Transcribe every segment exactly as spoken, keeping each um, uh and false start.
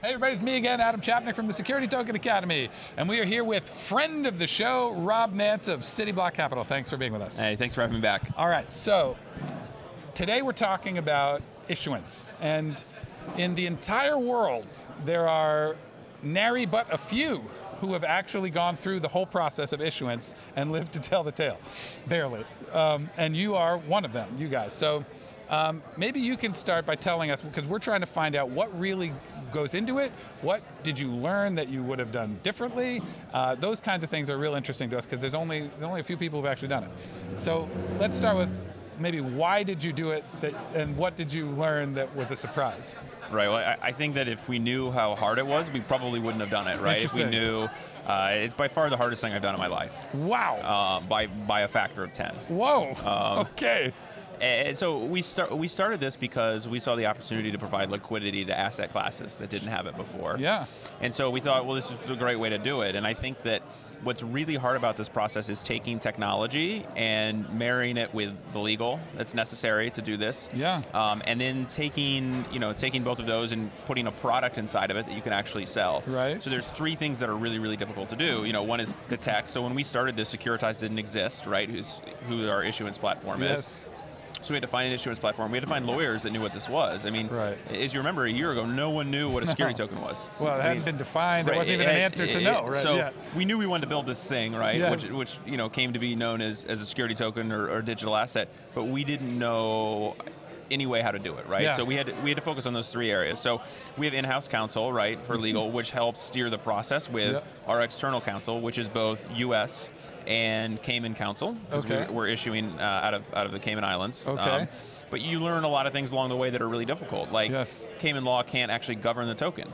Hey everybody, it's me again, Adam Chapnick from the Security Token Academy. And we are here with friend of the show, Rob Nance of CityBlock Capital. Thanks for being with us. Hey, thanks for having me back. All right, so today we're talking about issuance. And in the entire world, there are nary but a few who have actually gone through the whole process of issuance and lived to tell the tale, barely. Um, and you are one of them, you guys. So um, maybe you can start by telling us, because we're trying to find out what really goes into it. What did you learn that you would have done differently? Uh, those kinds of things are real interesting to us because there's only there's only a few people who've actually done it. So let's start with maybe why did you do it, that, and what did you learn that was a surprise? Right. Well, I, I think that if we knew how hard it was, we probably wouldn't have done it. Right. If we knew, uh, it's by far the hardest thing I've done in my life. Wow. Uh, by by a factor of ten. Whoa. Um, okay. And so we start. We started this because we saw the opportunity to provide liquidity to asset classes that didn't have it before. Yeah. And so we thought, well, this is a great way to do it. And I think that what's really hard about this process is taking technology and marrying it with the legal that's necessary to do this. Yeah. Um, and then taking, you know, taking both of those and putting a product inside of it that you can actually sell. Right. So there's three things that are really, really difficult to do. You know, one is the tech. So when we started this, Securitize didn't exist, right? Who's who our issuance platform yes. is. So we had to find an issuance platform. We had to find lawyers that knew what this was. I mean, right. as you remember, a year ago, no one knew what a security no. token was. Well, it I hadn't mean, been defined. There right, wasn't even it, an answer it, to it, know, right? So yeah. we knew we wanted to build this thing, right? Yes. Which, which you know, came to be known as, as a security token or, or digital asset, but we didn't know anyway how to do it, right? Yeah. So we had to, we had to focus on those three areas. So we have in-house counsel, right, for legal, which helps steer the process with yep. our external counsel, which is both U S and Cayman counsel, because okay. we, we're issuing uh, out of out of the Cayman Islands. Okay. Um, but you learn a lot of things along the way that are really difficult. Like yes. Cayman law can't actually govern the token.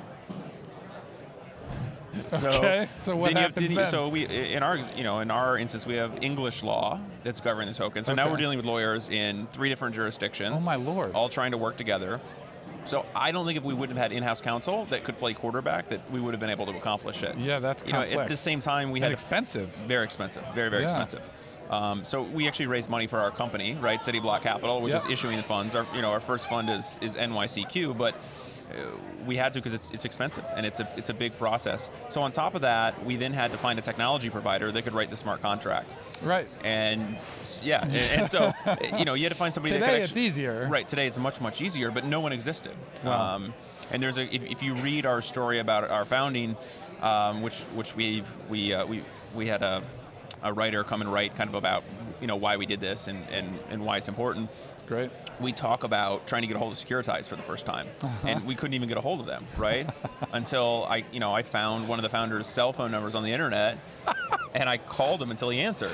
So okay. So what then you happens have, then? then? So we, in our, you know, in our instance, we have English law that's governing the token. So okay. now we're dealing with lawyers in three different jurisdictions. Oh my lord! All trying to work together. So I don't think if we wouldn't have had in-house counsel that could play quarterback, that we would have been able to accomplish it. Yeah, that's you complex. know, at the same time, we and had expensive. Very expensive. Very very yeah. expensive. Um, so we actually raised money for our company, right? CityBlock Capital, which yep. is issuing the funds. Our, you know, our first fund is is N Y C Q, but uh, we had to because it's it's expensive and it's a it's a big process. So on top of that, we then had to find a technology provider that could write the smart contract. Right. And yeah, and, and so you know, you had to find somebody today that could it's actually, easier. Right. Today it's much much easier, but no one existed. Wow. Um, and there's a if, if you read our story about our founding, um, which which we've we uh, we we had a a writer come and write kind of about you know why we did this and and and why it's important. Great. We talk about trying to get a hold of Securitize for the first time, uh-huh. and we couldn't even get a hold of them, right? Until I, you know, I found one of the founders' cell phone numbers on the internet, and I called him until he answered.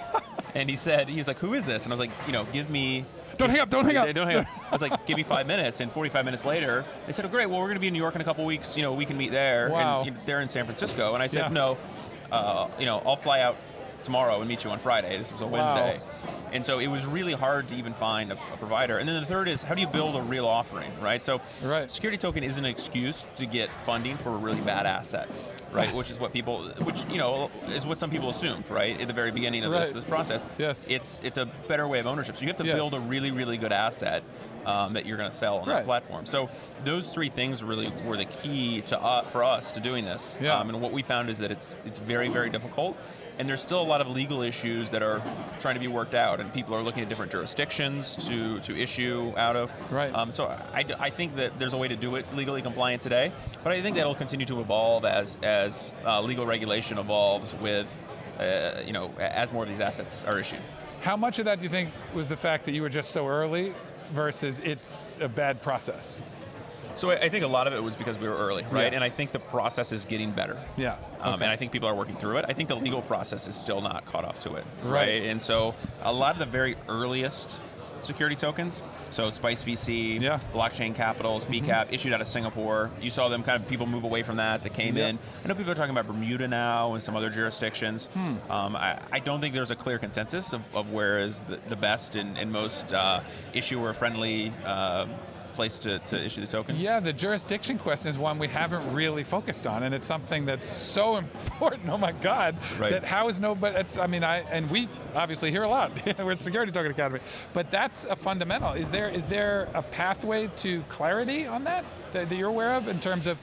And he said, he was like, "Who is this?" And I was like, "You know, give me." Don't hang up! Don't hang up! Don't hang up! I was like, "Give me five minutes." And forty-five minutes later, they said, "Oh, great. Well, we're going to be in New York in a couple weeks. You know, we can meet there." Wow. And you know, they're in San Francisco, and I said, yeah. "No, uh, you know, I'll fly out tomorrow and meet you on Friday." This was a wow. Wednesday. And so it was really hard to even find a, a provider. And then the third is, how do you build a real offering, right? So right. security token is an excuse to get funding for a really bad asset, right? Which is what people, which, you know, is what some people assumed, right? At the very beginning of right. this, this process. Yes. It's, it's a better way of ownership. So you have to yes. build a really, really good asset um, that you're going to sell on right. that platform. So those three things really were the key to uh, for us to doing this. Yeah. Um, and what we found is that it's, it's very, very difficult. And there's still a lot of legal issues that are trying to be worked out, and people are looking at different jurisdictions to, to issue out of. Right. Um, so I, I think that there's a way to do it legally compliant today, but I think that'll continue to evolve as as uh, legal regulation evolves with, uh, you know, as more of these assets are issued. How much of that do you think was the fact that you were just so early versus it's a bad process? So I think a lot of it was because we were early, right? Yeah. And I think the process is getting better. Yeah. Okay. Um, and I think people are working through it. I think the legal process is still not caught up to it, right? right? And so a lot of the very earliest security tokens, so Spice V C, yeah. Blockchain Capitals, B CAP, mm-hmm. issued out of Singapore. You saw them kind of people move away from that to Cayman. Yeah. I know people are talking about Bermuda now and some other jurisdictions. Hmm. Um, I, I don't think there's a clear consensus of, of where is the, the best and, and most uh, issuer-friendly uh, place to, to issue the token? Yeah, the jurisdiction question is one we haven't really focused on, and it's something that's so important. Oh my God! Right. That how is no? But it's. I mean, I and we obviously hear a lot. We're at Security Token Academy, but that's a fundamental. Is there is there a pathway to clarity on that that, that you're aware of in terms of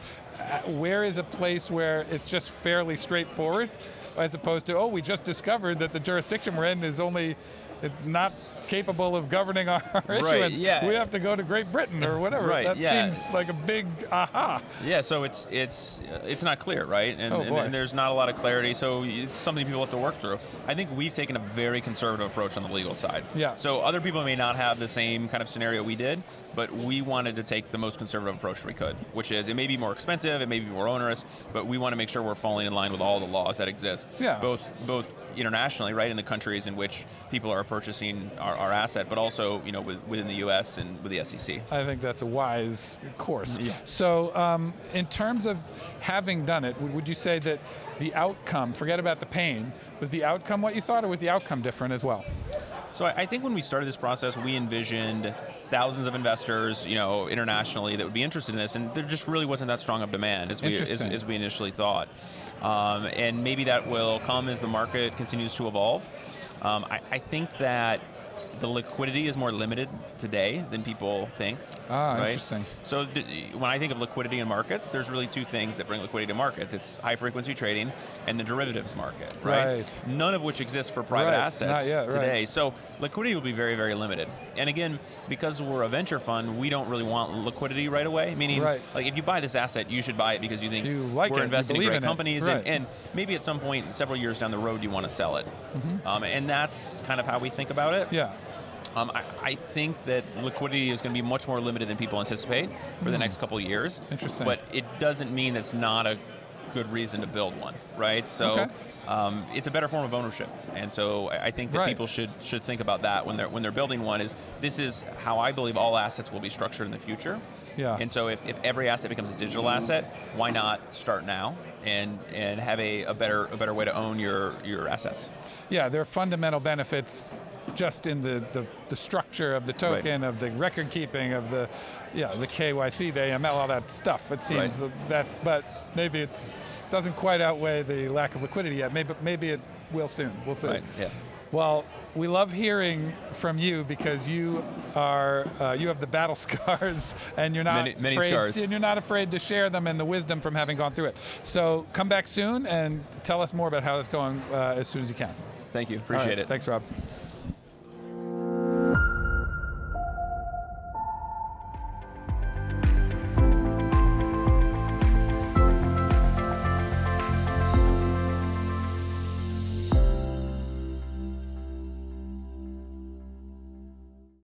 where is a place where it's just fairly straightforward, as opposed to, oh, we just discovered that the jurisdiction we're in is only not capable of governing our issuance. Right, yeah. We have to go to Great Britain or whatever. Right, that yeah. seems like a big aha. Yeah, so it's it's it's not clear, right? And, oh, and, boy. and there's not a lot of clarity, so it's something people have to work through. I think we've taken a very conservative approach on the legal side. Yeah. So other people may not have the same kind of scenario we did, but we wanted to take the most conservative approach we could, which is it may be more expensive, it may be more onerous, but we want to make sure we're falling in line with all the laws that exist. Yeah. Both both internationally, right, in the countries in which people are purchasing our, our asset, but also, you know, with, within the U S and with the S E C. I think that's a wise course. Yeah. So um, in terms of having done it, would you say that the outcome, forget about the pain, was the outcome what you thought, or was the outcome different as well? So I think when we started this process, we envisioned thousands of investors, you know, internationally that would be interested in this, and there just really wasn't that strong of demand as we as, as we initially thought. Um, and maybe that will come as the market continues to evolve. Um, I, I think that the liquidity is more limited today than people think. Ah, right? interesting. So when I think of liquidity in markets, there's really two things that bring liquidity to markets. It's high frequency trading and the derivatives market, right? Right. None of which exists for private Right. assets Not yet, today. right. So liquidity will be very, very limited. And again, because we're a venture fund, we don't really want liquidity right away. Meaning, Right. like if you buy this asset, you should buy it because you think You like we're it, you investing in believe great in it. companies, Right. and, and maybe at some point, several years down the road, you want to sell it. Mm-hmm. Um, and that's kind of how we think about it. Yeah. Um, I, I think that liquidity is going to be much more limited than people anticipate for the next couple of years. Interesting. But it doesn't mean that's not a good reason to build one, right? So Okay. um, it's a better form of ownership, and so I I think that Right. people should should think about that when they're when they're building one. Is this is how I believe all assets will be structured in the future. Yeah. And so if, if every asset becomes a digital asset, why not start now and and have a, a better a better way to own your your assets? Yeah, there are fundamental benefits just in the, the, the structure of the token, Right. of the record keeping, of the yeah the K Y C, the A M L, all that stuff. It seems Right. that, but maybe it's doesn't quite outweigh the lack of liquidity yet. Maybe maybe it will soon. We'll see. Right. Yeah. Well, we love hearing from you because you are uh, you have the battle scars, and you're not Many- many afraid, scars. and you're not afraid to share them and the wisdom from having gone through it. So come back soon and tell us more about how it's going uh, as soon as you can. Thank you. All Appreciate right. it. Thanks, Rob.